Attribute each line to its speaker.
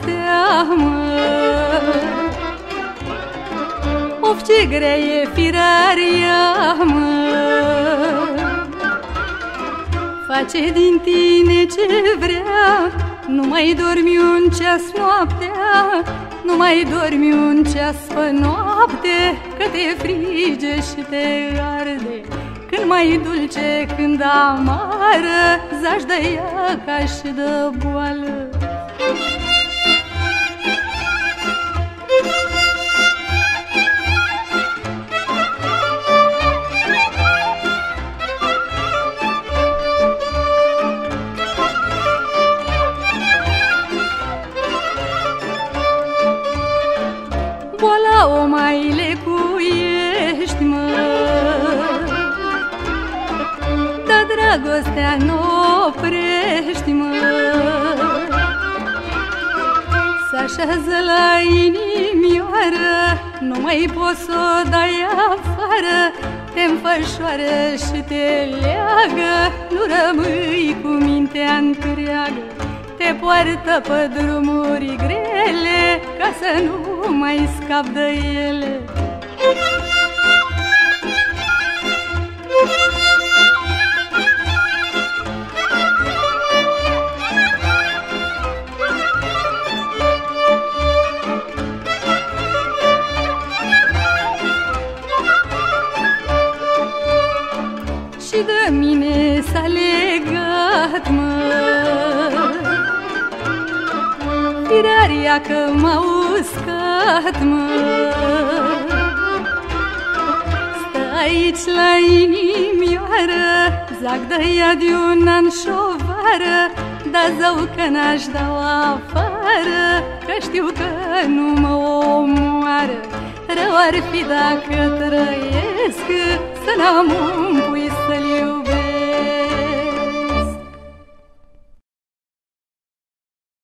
Speaker 1: seamă. Of, ce grea e firarea, mă. Face din tine ce vrea, nu mai dormi un ceas noaptea, nu mai dormi un ceas pe noapte, că te frige și te arde. Când mai dulce, când amară, zași de ea ca și de boală. Boala o mai lecuiești, mă, dar dragostea n-o oprești, mă. S-așează la inimioară, nu mai poți să o dai afară, te înfășoară și te leagă, nu rămâi cu mintea întreagă. Te poartă pe drumuri grele, ca să nu mai scapi de ele. Și de mine s-a legat, mă, firaria că m-a uscat, mă. Stă aici la inimioară, zac de ea de un an și-o vară, dar zău că n-aș da-o afară, că știu că nu mă omoară. Rău ar fi dacă trăiesc, să n-am un pui să-l iubesc.